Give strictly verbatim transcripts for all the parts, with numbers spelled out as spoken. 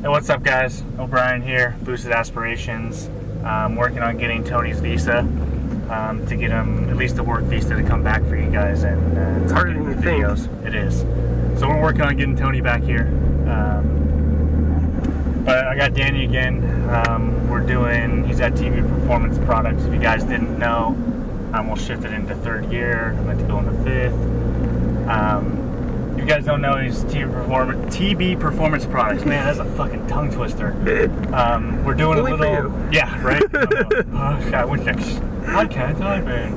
Hey, what's up guys? O'Brien here, Boosted Aspirations. I'm working on getting Tony's visa um, to get him at least a work visa to come back for you guys and uh, it's harder than you videos. think. It is. So we're working on getting Tony back here. Um, but I got Danny again. Um, we're doing, he's at T V Performance Products. If you guys didn't know, um, we'll shift it into third gear. I'm going to go into fifth. Um, If you guys don't know, he's T V Performance, T V Performance Products. Man, that's a fucking tongue twister. Um, we're doing Only a little, for you. yeah, right. Oh, God, I wish I, I can't type it.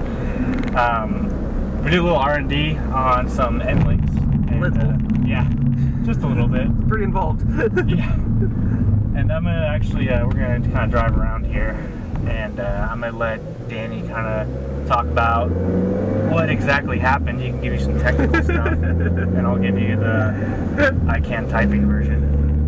Um, we did a little R and D on some Endlinks. And, uh, yeah, just a little bit. Pretty involved. Yeah. And I'm gonna actually, uh, we're gonna kind of drive around here, and uh, I'm gonna let Danny kind of talk about what exactly happened. He can give you some technical stuff, and I'll give you the I can typing version.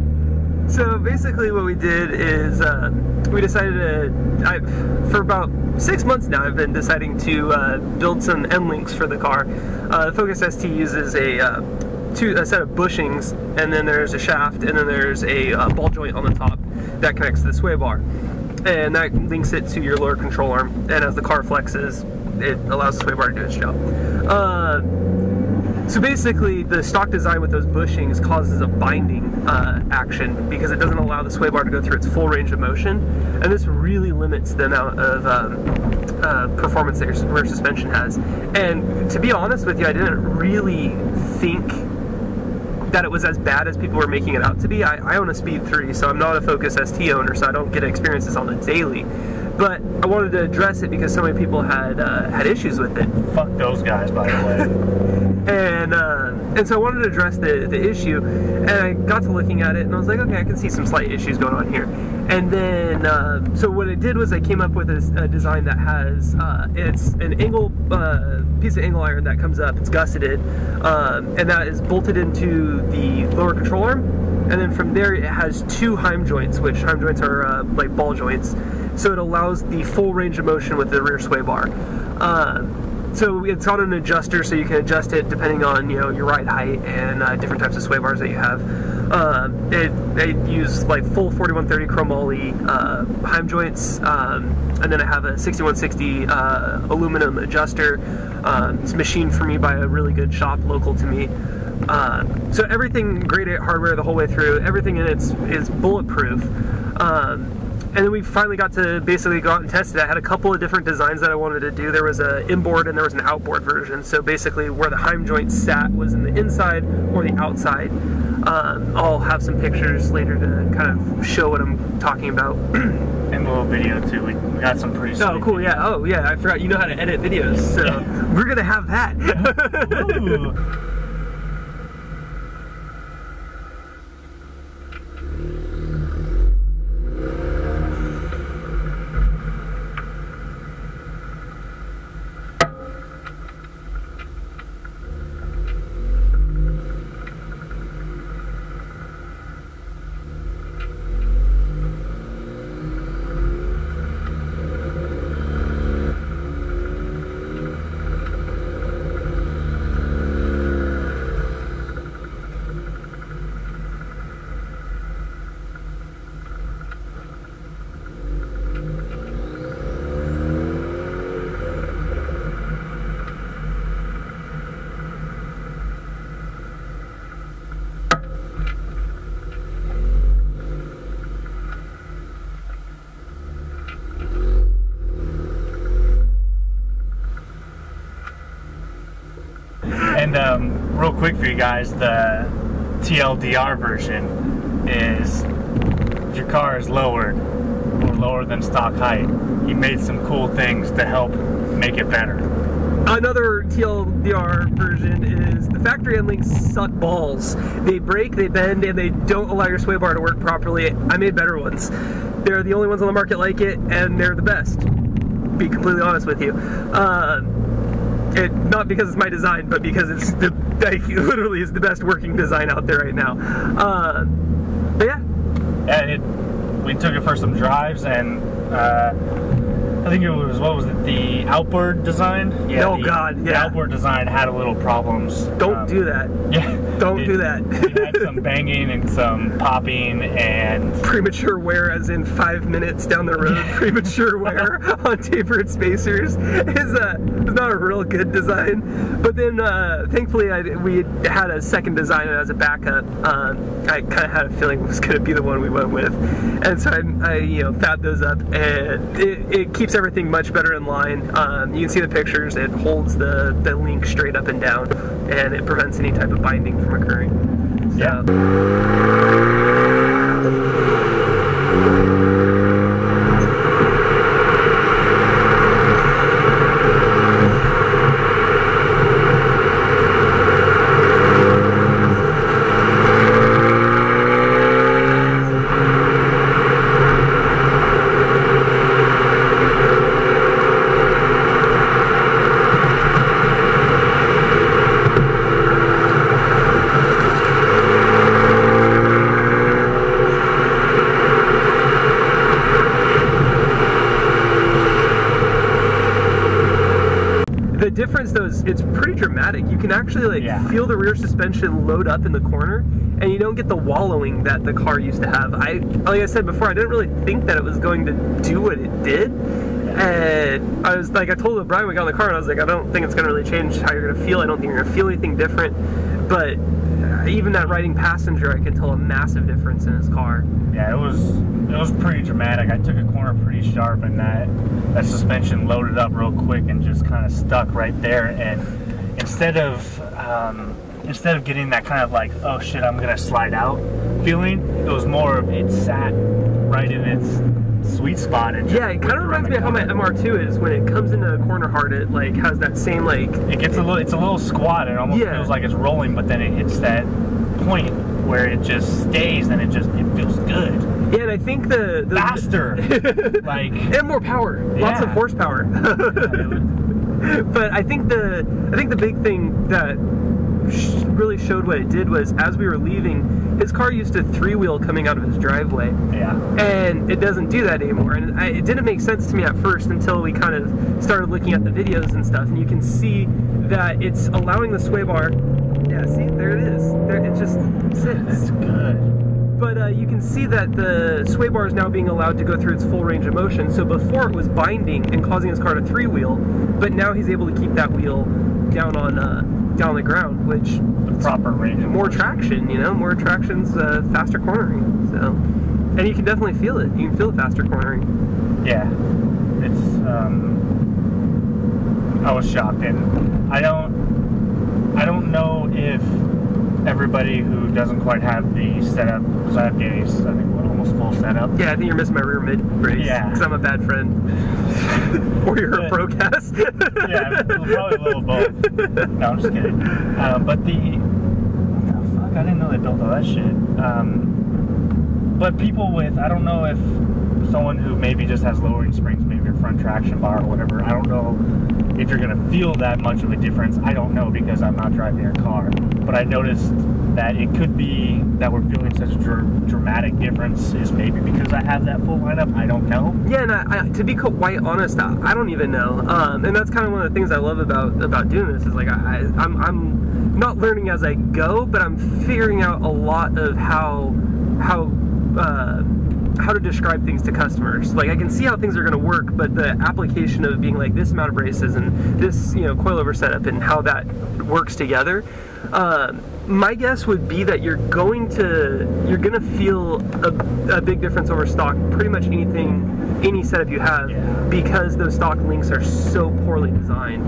So basically what we did is uh, we decided to, I, for about six months now I've been deciding to uh, build some Endlinks for the car. Uh, the Focus S T uses a, uh, two, a set of bushings, and then there's a shaft, and then there's a uh, ball joint on the top that connects to the sway bar. And that links it to your lower control arm, and as the car flexes, it allows the sway bar to do its job. Uh, so basically, the stock design with those bushings causes a binding uh, action because it doesn't allow the sway bar to go through its full range of motion, and this really limits the amount of um, uh, performance that your rear suspension has. And to be honest with you, I didn't really think that it was as bad as people were making it out to be. I, I own a Speed three, so I'm not a Focus S T owner, so I don't get experiences on the daily. But I wanted to address it because so many people had uh, had issues with it. Fuck those guys, by the way. and uh, and so I wanted to address the, the issue, and I got to looking at it, and I was like, okay, I can see some slight issues going on here. And then, uh, so what I did was I came up with a, a design that has, uh, it's an angle, uh, piece of angle iron that comes up, it's gusseted, um, and that is bolted into the lower control arm, and then from there it has two Heim joints, which Heim joints are uh, like ball joints, so it allows the full range of motion with the rear sway bar. Uh, So it's on an adjuster, so you can adjust it depending on, you know, your ride height and uh, different types of sway bars that you have. Uh, it, they use like full forty-one thirty chromoly uh, Heim joints, um, and then I have a sixty-one sixty uh, aluminum adjuster. Uh, it's machined for me by a really good shop local to me. Uh, so everything grade eight hardware the whole way through. Everything in it is bulletproof. Um, And then we finally got to basically go out and test it. I had a couple of different designs that I wanted to do. There was an inboard and there was an outboard version. So basically where the Heim joint sat was in the inside or the outside. Um, I'll have some pictures later to kind of show what I'm talking about. And a little video too. We got some pretty sweet. Oh, cool, yeah. Oh, yeah, I forgot you know how to edit videos. So we're going to have that. Ooh. And um, real quick for you guys, the T L D R version is, if your car is lowered or lower than stock height, he made some cool things to help make it better. Another T L D R version is the factory Endlinks suck balls. They break, they bend, and they don't allow your sway bar to work properly. I made better ones. They're the only ones on the market like it, and they're the best. Be completely honest with you. Uh, It, not because it's my design, but because it's the like, literally is the best working design out there right now. Uh, but yeah. Yeah, it, we took it for some drives, and uh, I think it was, what was it, the outboard design? Yeah, oh the, God, yeah. The outboard design had a little problems. Don't um, do that. Yeah. Don't it, do that. We had some banging and some popping and premature wear, as in five minutes down the road. Premature wear on tapered spacers is uh, is not a real good design. But then, uh, thankfully, I, we had a second design as a backup. Uh, I kind of had a feeling it was going to be the one we went with, and so I, I you know, fabbed those up, and it, it keeps everything much better in line. Um, you can see the pictures. It holds the the link straight up and down, and it prevents any type of binding from occurring. So. Yeah. The difference though is it's pretty dramatic. You can actually like yeah. feel the rear suspension load up in the corner, and you don't get the wallowing that the car used to have. I, like I said before, I didn't really think that it was going to do what it did. And I was like, I told Brian when we got in the car, and I was like, I don't think it's going to really change how you're going to feel. I don't think you're going to feel anything different. But even that riding passenger, I can tell a massive difference in his car. Yeah, it was it was pretty dramatic. I took a corner pretty sharp, and that that suspension loaded up real quick and just kind of stuck right there. And instead of um, instead of getting that kind of like, oh shit, I'm gonna slide out feeling, it was more of it sat right in its sweet spot. And yeah, it kind of reminds me of how my M R two is when it comes into a corner hard. It like has that same like it gets a little it's a little squat. It almost yeah. feels like it's rolling, but then it hits that point where it just stays and it just it feels good. Yeah, and I think the, the faster, like and more power, yeah. lots of horsepower. But I think the I think the big thing that really showed what it did was, as we were leaving, his car used a three-wheel coming out of his driveway. Yeah. And it doesn't do that anymore. And I, it didn't make sense to me at first until we kind of started looking at the videos and stuff. And you can see that it's allowing the sway bar. Yeah, see, there it is. There, it just sits. That's good. But uh, you can see that the sway bar is now being allowed to go through its full range of motion. So before it was binding and causing his car to three-wheel, but now he's able to keep that wheel down on uh, down the ground, which the proper range. More traction, you know, more traction's uh, faster cornering. So, and you can definitely feel it. You can feel the faster cornering. Yeah, it's. Um, I was shocked, and I don't. I don't know if everybody who doesn't quite have the setup, because I have Danny's, I think, what, almost full setup. Yeah, I think you're missing my rear mid brace. Yeah. Because I'm a bad friend. Or you're but, a procast. Yeah, probably a little both. No, I'm just kidding. Um, but the, what the fuck? I didn't know they built all that shit. Um, but people with, I don't know if someone who maybe just has lowering springs, maybe a front traction bar or whatever, I don't know if you're going to feel that much of a difference. I don't know, because I'm not driving a car. But I noticed that it could be that we're feeling such a dr dramatic difference is maybe because I have that full lineup. I don't know. Yeah, and I, I, to be quite honest, I, I don't even know. Um, and that's kind of one of the things I love about about doing this is like I, I I'm I'm not learning as I go, but I'm figuring out a lot of how how. Uh, how to describe things to customers. Like, I can see how things are going to work, but the application of being like this amount of braces and this, you know, coilover setup and how that works together, uh, my guess would be that you're going to you're going to feel a, a big difference over stock pretty much anything any setup you have, yeah. because those stock links are so poorly designed.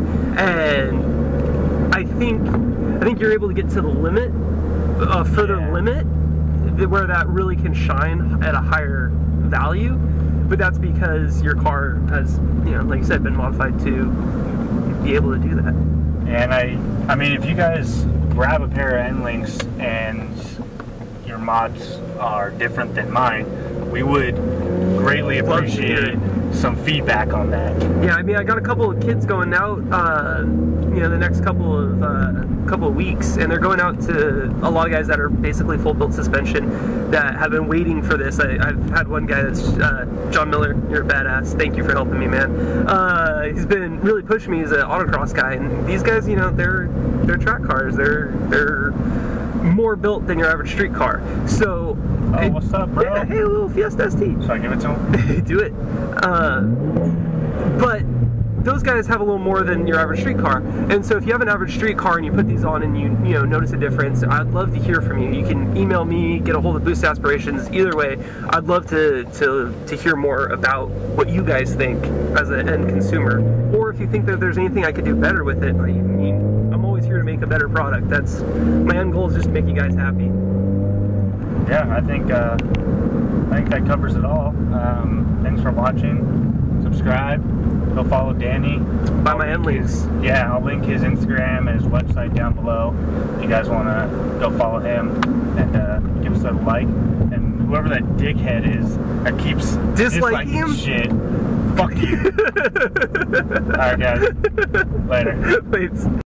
And I think I think you're able to get to the limit, a further yeah. limit, where that really can shine at a higher value, but that's because your car has, you know, like you said, been modified to be able to do that. And I, I mean, if you guys grab a pair of Endlinks and your mods are different than mine, we would greatly appreciate some feedback on that. Yeah, I mean, I got a couple of kids going out, uh, you know, the next couple of uh, couple of weeks, and they're going out to a lot of guys that are basically full built suspension that have been waiting for this. I, I've had one guy that's uh, John Miller. You're a badass. Thank you for helping me, man. Uh, he's been really pushing me. He's an autocross guy, and these guys, you know, they're they're track cars. They're they're more built than your average street car. So, Oh, it, what's up, bro? Yeah, hey, a little Fiesta S T. Should I give it to him? Do it. Uh, but those guys have a little more than your average street car. And so if you have an average street car and you put these on and you you know notice a difference, I'd love to hear from you. You can email me, get a hold of Boost Aspirations. Either way, I'd love to to to hear more about what you guys think as an end consumer. Or if you think that there's anything I could do better with it, I mean, I'm always here to make a better product. That's my end goal, is just to make you guys happy. Yeah, I think uh, I think that covers it all. Um, thanks for watching. Subscribe. Go follow Danny. Buy my end links. Yeah, I'll link his Instagram and his website down below. If you guys want to go follow him and uh, give us a like. And whoever that dickhead is that keeps Dislike disliking him? shit, fuck you. Alright, guys. Later. Wait.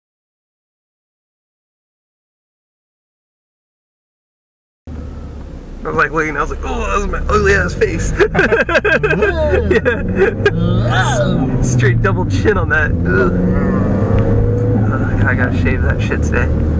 I was like looking, I was like, oh, that was my ugly ass face. Yeah. Straight double chin on that. Ugh. Ugh, I gotta shave that shit today.